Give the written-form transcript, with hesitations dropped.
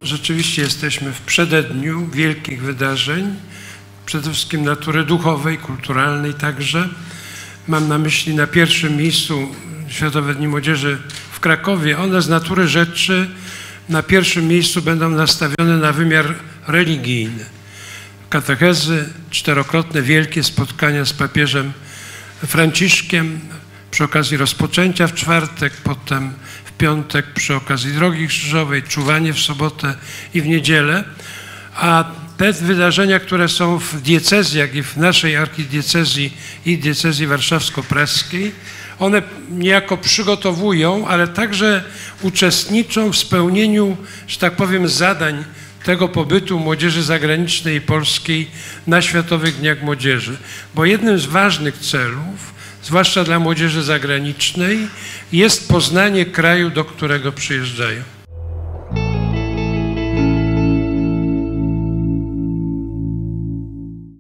Rzeczywiście jesteśmy w przededniu wielkich wydarzeń, przede wszystkim natury duchowej, kulturalnej także. Mam na myśli na pierwszym miejscu Światowe Dni Młodzieży w Krakowie. One z natury rzeczy na pierwszym miejscu będą nastawione na wymiar religijny. Katechezy, czterokrotne wielkie spotkania z papieżem Franciszkiem przy okazji rozpoczęcia w czwartek, potem w piątek przy okazji Drogi Krzyżowej, czuwanie w sobotę i w niedzielę. A te wydarzenia, które są w diecezjach i w naszej archidiecezji i diecezji warszawsko-praskiej, one niejako przygotowują, ale także uczestniczą w spełnieniu, że tak powiem, zadań tego pobytu młodzieży zagranicznej i polskiej na Światowych Dniach Młodzieży. Bo jednym z ważnych celów, zwłaszcza dla młodzieży zagranicznej, jest poznanie kraju, do którego przyjeżdżają.